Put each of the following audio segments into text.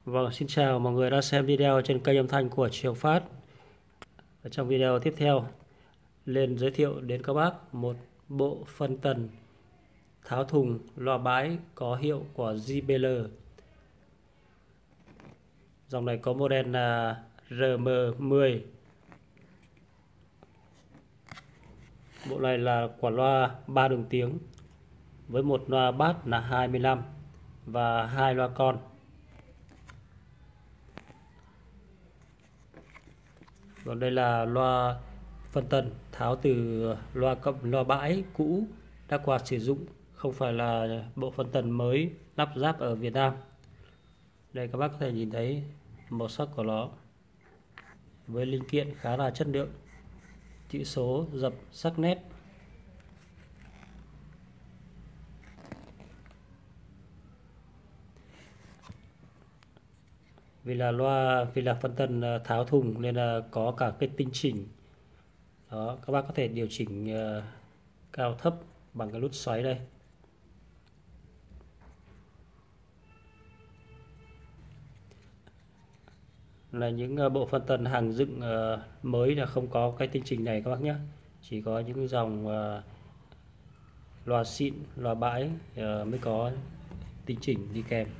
Vâng, xin chào mọi người đã xem video trên kênh âm thanh của Trường Phát. Trong video tiếp theo, lên giới thiệu đến các bác một bộ phân tần tháo thùng loa bãi có hiệu của JBL. Dòng này có model là RM10. Bộ này là quả loa 3 đường tiếng với một loa bass là 25 và hai loa con. Còn đây là loa phân tần tháo từ loa bãi cũ đã qua sử dụng, không phải là bộ phân tần mới lắp ráp ở Việt Nam. Đây các bác có thể nhìn thấy màu sắc của nó với linh kiện khá là chất lượng, chữ số dập sắc nét. Vì là phân tần tháo thùng nên là có cả cái tinh chỉnh. Đó, các bác có thể điều chỉnh cao thấp bằng cái nút xoáy đây. Là những bộ phân tần hàng dựng mới là không có cái tinh chỉnh này các bác nhé. Chỉ có những dòng loa xịn, loa bãi mới có tinh chỉnh đi kèm.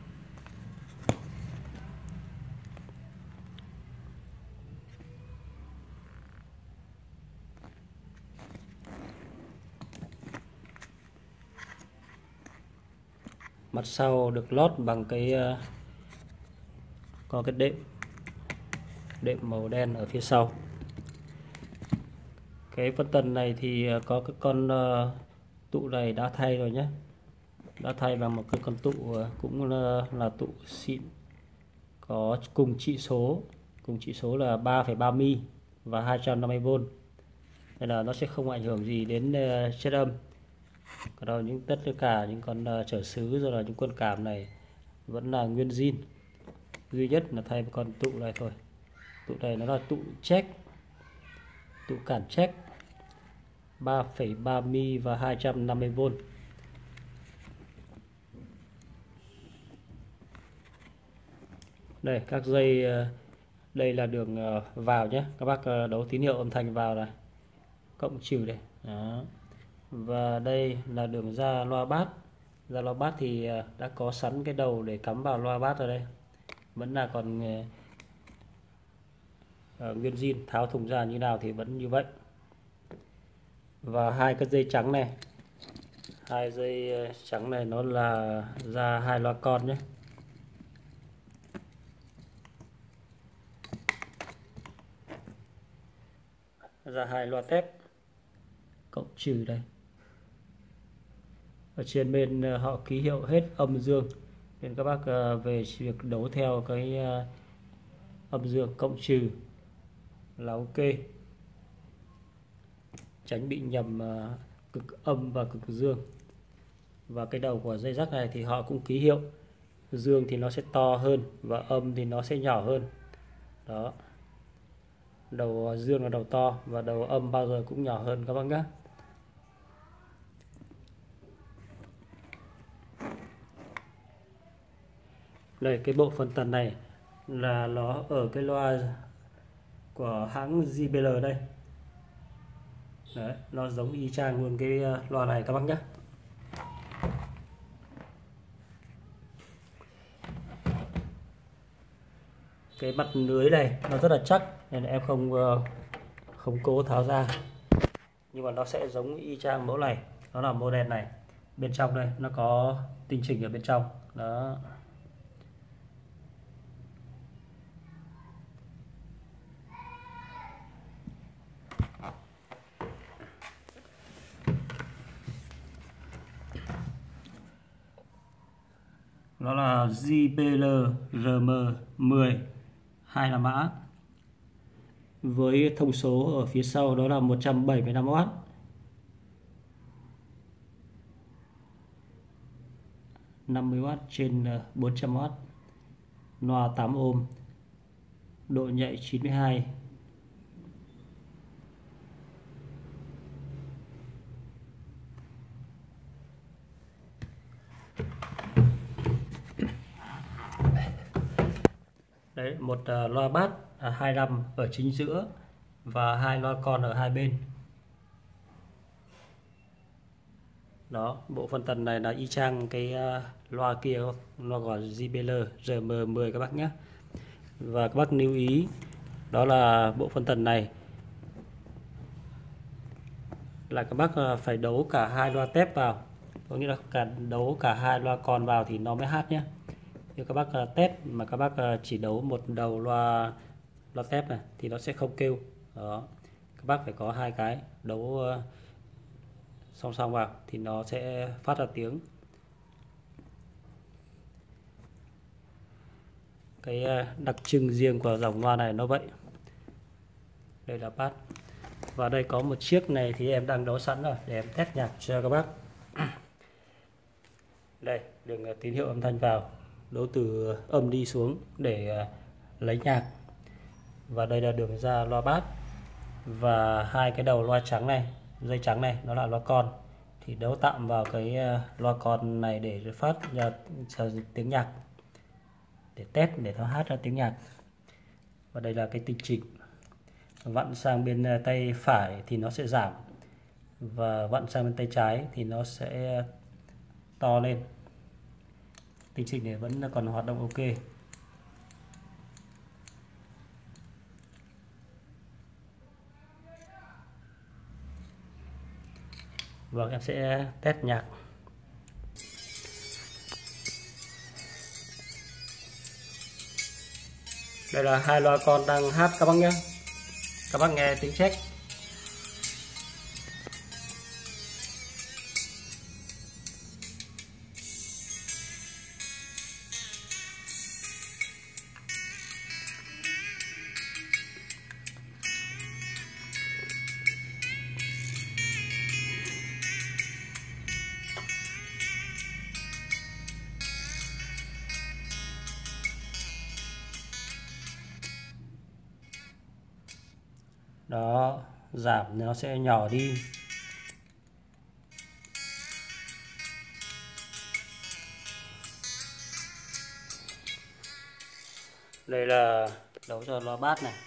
Mặt sau được lót bằng có cái đệm màu đen ở phía sau. Cái phân tần này thì có cái con tụ này đã thay rồi nhé, đã thay bằng một cái con tụ cũng là tụ xịn, có cùng trị số là 3,3 mm và 250V, nên là nó sẽ không ảnh hưởng gì đến chất âm. Còn đâu tất cả những con trở xứ rồi là những quân cảm này vẫn là nguyên zin, duy nhất là thay một con tụ này thôi. Tụ này nó là tụ check, tụ cản check 3,3 mm và 250V. Đây các dây, đây là đường vào nhé, các bác đấu tín hiệu âm thanh vào này, cộng trừ đây. Đó. Và đây là đường ra loa bass. Ra loa bass thì đã có sẵn cái đầu để cắm vào loa bass ở đây, vẫn là còn nguyên zin, tháo thùng ra như nào thì vẫn như vậy. Và hai cái dây trắng này, hai dây trắng này nó là ra hai loa con nhé. Ra hai loa tép, cộng trừ đây. Ở trên bên họ ký hiệu hết âm dương, nên các bác về việc đấu theo cái âm dương cộng trừ là ok, tránh bị nhầm cực âm và cực dương. Và cái đầu của dây rắc này thì họ cũng ký hiệu dương thì nó sẽ to hơn và âm thì nó sẽ nhỏ hơn. Đó, đầu dương là đầu to và đầu âm bao giờ cũng nhỏ hơn các bác nhé. Đây, cái bộ phân tần này là nó ở cái loa của hãng JBL đây. Đấy, nó giống y chang luôn cái loa này các bác nhé. Cái mặt lưới này nó rất là chắc nên em không cố tháo ra, nhưng mà nó sẽ giống y chang mẫu này. Nó là model này, bên trong đây nó có tinh chỉnh ở bên trong đó. Nó là JBL RM10 2 là mã, với thông số ở phía sau đó là 175W, 50W trên 400W, loa 8 ohm, độ nhạy 92. Đấy, một loa bass 25 ở chính giữa và hai loa con ở hai bên. Đó, bộ phân tần này là y chang cái loa kia, loa gọi JBL RM10 các bác nhé. Và các bác lưu ý đó là bộ phân tần này là các bác phải đấu cả hai loa tép vào, có nghĩa là đấu cả hai loa con vào thì nó mới hát nhé. Nếu các bác test mà các bác chỉ đấu một đầu loa tép này thì nó sẽ không kêu. Đó, các bác phải có hai cái đấu song song vào thì nó sẽ phát ra tiếng. Cái đặc trưng riêng của dòng loa này nó vậy. Đây là bass. Và đây có một chiếc này thì em đang đấu sẵn rồi để em test nhạc cho các bác. Đây, đường tín hiệu âm thanh vào, đấu từ âm đi xuống để lấy nhạc. Và đây là đường ra loa bass. Và hai cái đầu loa trắng này, dây trắng này, nó là loa con. Thì đấu tạm vào cái loa con này để phát ra tiếng nhạc, để test, để nó hát ra tiếng nhạc. Và đây là cái tinh chỉnh. Vặn sang bên tay phải thì nó sẽ giảm, và vặn sang bên tay trái thì nó sẽ to lên. Tinh chỉnh này vẫn còn hoạt động ok. Vâng, em sẽ test nhạc. Đây là hai loa con đang hát các bác nhé. Các bác nghe tiếng check. Đó, giảm nó sẽ nhỏ đi. Đây là đấu cho loa bass này.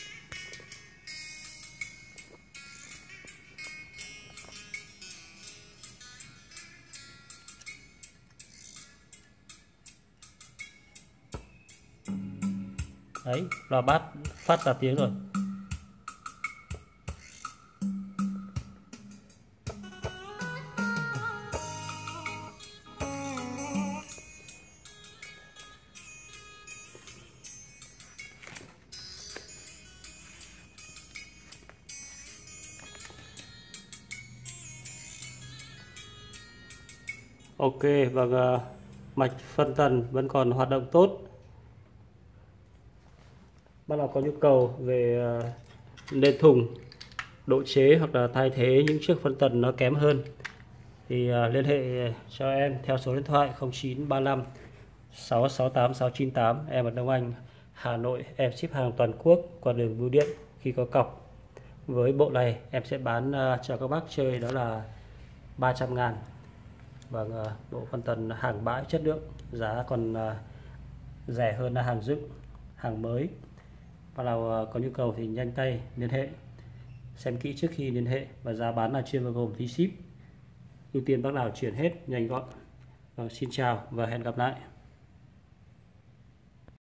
Đấy, loa bass phát ra tiếng rồi. Ok, và mạch phân tần vẫn còn hoạt động tốt. Bác nào có nhu cầu về nền thùng, độ chế hoặc là thay thế những chiếc phân tần nó kém hơn thì liên hệ cho em theo số điện thoại 0935 668 698. Em ở Đông Anh, Hà Nội. Em ship hàng toàn quốc qua đường bưu điện khi có cọc. Với bộ này em sẽ bán cho các bác chơi đó là 300.000. Vâng, bộ phân tần hàng bãi chất lượng, giá còn rẻ hơn là hàng dựng, hàng mới. Bác nào có nhu cầu thì nhanh tay liên hệ, xem kỹ trước khi liên hệ, và giá bán là chưa bao gồm phí ship. Ưu tiên bác nào chuyển hết nhanh gọn. Vâng, xin chào và hẹn gặp lại.